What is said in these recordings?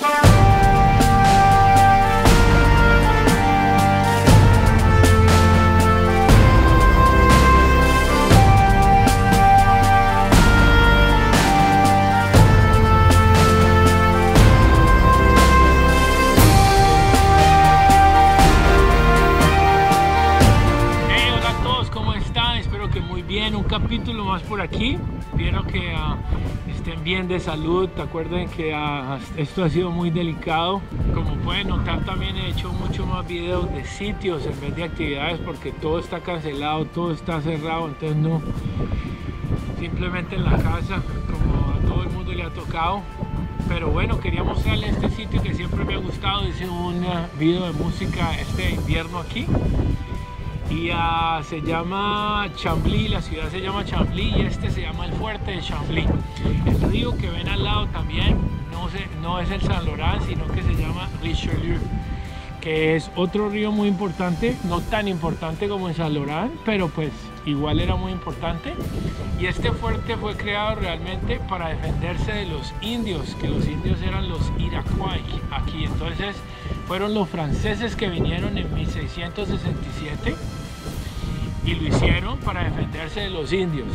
Un capítulo más por aquí. Espero que estén bien de salud. Acuerden que esto ha sido muy delicado. Como pueden notar, también he hecho mucho más videos de sitios en vez de actividades, porque todo está cancelado, todo está cerrado. Entonces no, simplemente en la casa, como a todo el mundo le ha tocado. Pero bueno, quería mostrarles este sitio que siempre me ha gustado. Hice un video de música este invierno aquí. Y se llama Chambly, la ciudad se llama Chambly y este se llama el Fuerte de Chambly. El río que ven al lado también no es el Saint Laurent, sino que se llama Richelieu, que es otro río muy importante, no tan importante como el Saint Laurent, pero pues igual era muy importante. Y este fuerte fue creado realmente para defenderse de los indios, que los indios eran los Iroquois aquí. Entonces fueron los franceses que vinieron en 1667 y lo hicieron para defenderse de los indios.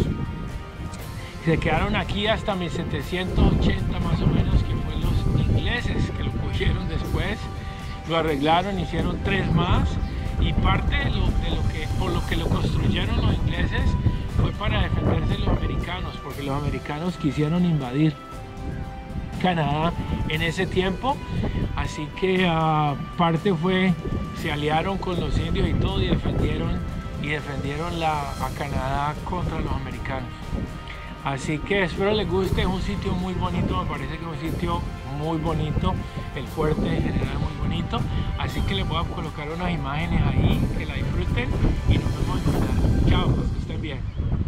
Se quedaron aquí hasta 1780 más o menos, que fue los ingleses que lo cogieron después, lo arreglaron, hicieron 3 más, y parte por lo que lo construyeron los ingleses fue para defenderse de los americanos, porque los americanos quisieron invadir Canadá en ese tiempo. Así que parte se aliaron con los indios y todo, y defendieron a Canadá contra los americanos. Así que espero les guste. Es un sitio muy bonito, me parece que es un sitio muy bonito, el fuerte en general es muy bonito. Así que les voy a colocar unas imágenes ahí, que la disfruten y nos vemos en el canal. Chao, que estén bien.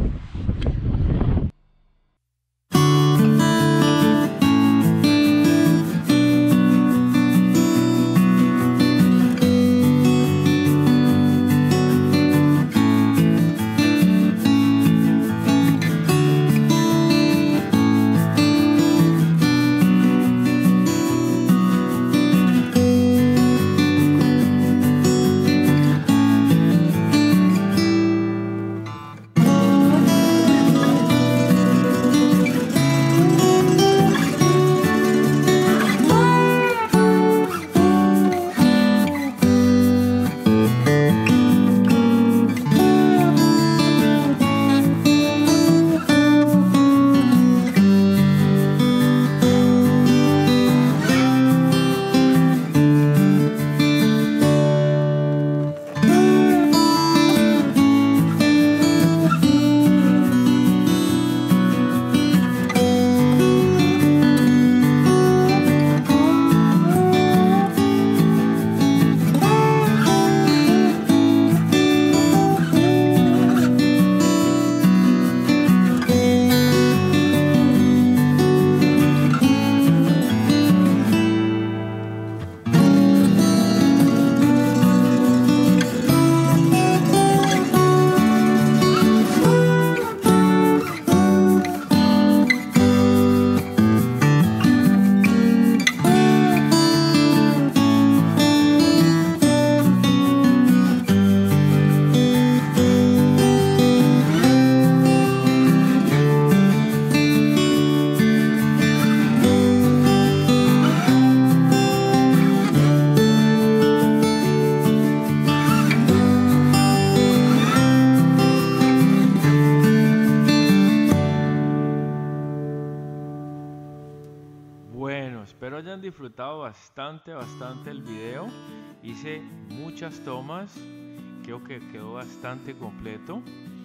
Espero hayan disfrutado bastante el video. Hice muchas tomas, creo que quedó bastante completo.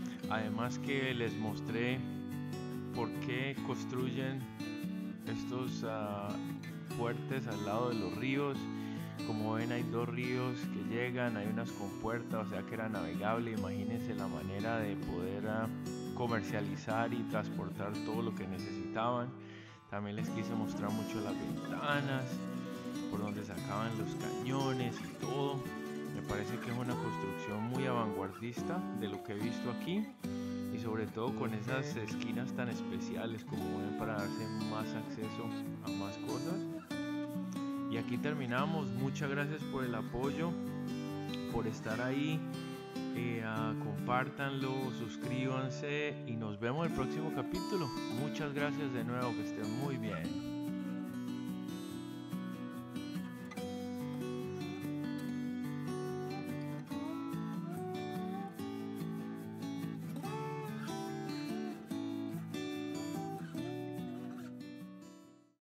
Además que les mostré por qué construyen estos fuertes al lado de los ríos. Como ven, hay 2 ríos que llegan, hay unas compuertas, o sea que era navegable. Imagínense la manera de poder comercializar y transportar todo lo que necesitaban. También les quise mostrar mucho las ventanas, por donde sacaban los cañones y todo. Me parece que es una construcción muy vanguardista de lo que he visto aquí, y sobre todo con esas esquinas tan especiales, como ven, para darse más acceso a más cosas. aquí terminamos. Muchas gracias por el apoyo, por estar ahí. Compártanlo, suscríbanse y nos vemos en el próximo capítulo. Muchas gracias de nuevo, que estén muy bien.